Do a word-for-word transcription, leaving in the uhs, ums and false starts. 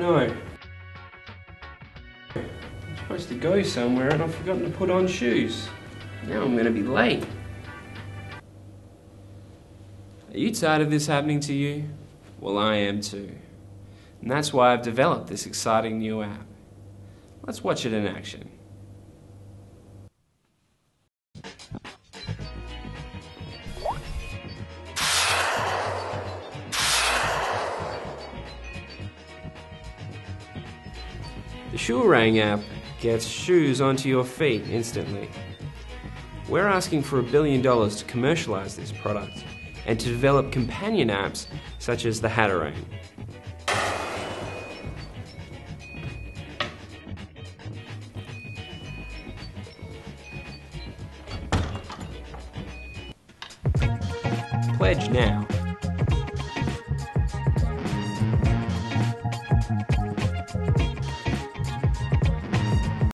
no. I'm supposed to go somewhere and I've forgotten to put on shoes. Now I'm going to be late. Are you tired of this happening to you? Well, I am too. And that's why I've developed this exciting new app. Let's watch it in action. The Shoerang app gets shoes onto your feet instantly. We're asking for a billion dollars to commercialize this product and to develop companion apps such as the Hatterang. Pledge now.